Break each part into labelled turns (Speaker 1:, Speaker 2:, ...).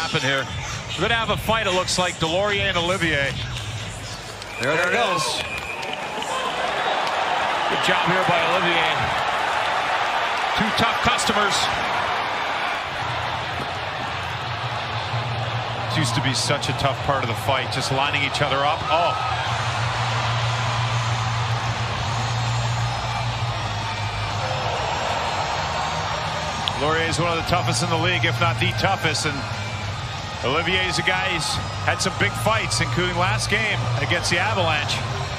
Speaker 1: happen here. We're going to have a fight, it looks like, Delorier and Olivier.
Speaker 2: There it goes.
Speaker 1: Good job here by Olivier. Two tough customers. It used to be such a tough part of the fight, just lining each other up. Oh. Laurier is one of the toughest in the league, if not the toughest, and Olivier is a guy who's had some big fights, including last game against the Avalanche.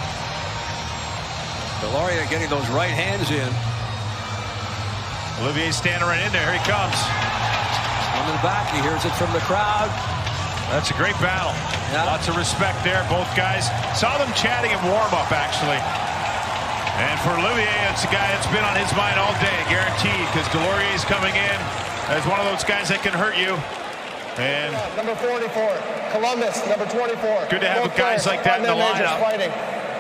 Speaker 2: Delorier getting those right hands in.
Speaker 1: Olivier standing right in there. Here he comes.
Speaker 2: On the back, he hears it from the crowd.
Speaker 1: That's a great battle.
Speaker 2: Yeah.
Speaker 1: Lots of respect there, both guys. Saw them chatting in warm-up, actually. And for Olivier, it's a guy that's been on his mind all day, guaranteed, because Delorier's coming in as one of those guys that can hurt you. And
Speaker 3: number 44, Columbus, number 24.
Speaker 1: Good to have guys like that in the lineup.
Speaker 3: Fighting.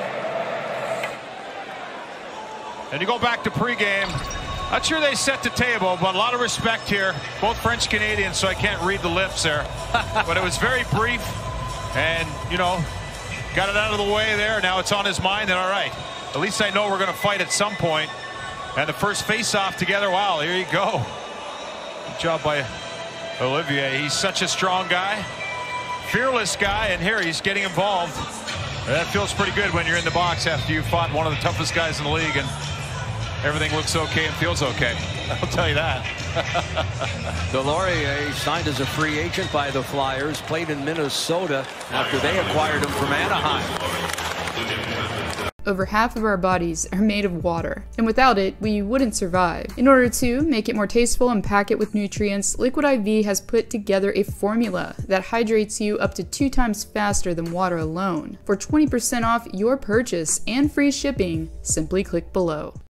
Speaker 1: And you go back to pregame. Not sure they set the table, but a lot of respect here. Both French Canadians, so I can't read the lips there. But it was very brief, and you know, got it out of the way there. Now it's on his mind, and all right, at least I know we're going to fight at some point. And the first face-off together. Wow, here you go. Good job by Olivier. He's such a strong guy, fearless guy, and here he's getting involved. That feels pretty good when you're in the box after you fought one of the toughest guys in the league and everything looks okay and feels okay. I'll tell you that.
Speaker 2: Delorier signed as a free agent by the Flyers, played in Minnesota after they acquired him from Anaheim.
Speaker 4: Over half of our bodies are made of water, and without it, we wouldn't survive. In order to make it more tasteful and pack it with nutrients, Liquid IV has put together a formula that hydrates you up to 2 times faster than water alone. For 20% off your purchase and free shipping, simply click below.